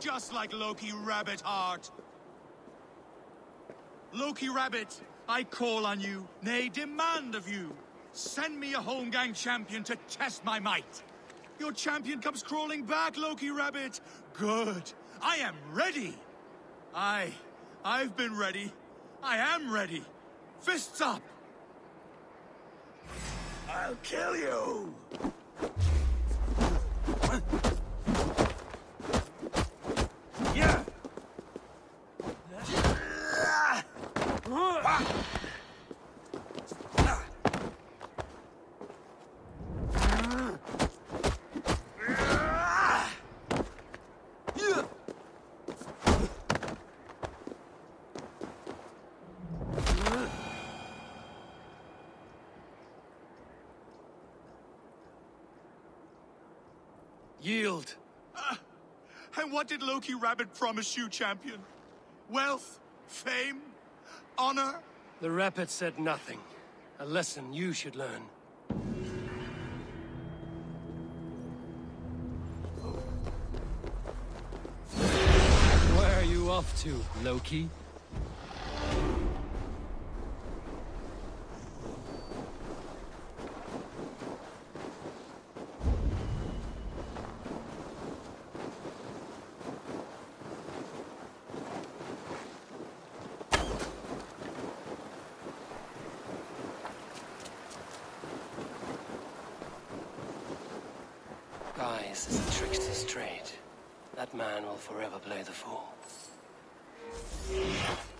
just like Loki Rabbit Heart. Loki Rabbit, I call on you, nay, demand of you. Send me a home gang champion to test my might. Your champion comes crawling back, Loki Rabbit. Good. I am ready. I've been ready. I am ready. Fists up. I'll kill you. Yeah. Yield. And what did Loki Rabbit promise you, champion? Wealth? Fame? Honor? The Rabbit said nothing. A lesson you should learn. Where are you off to, Loki? Guise is a trickster's trade. That man will forever play the fool.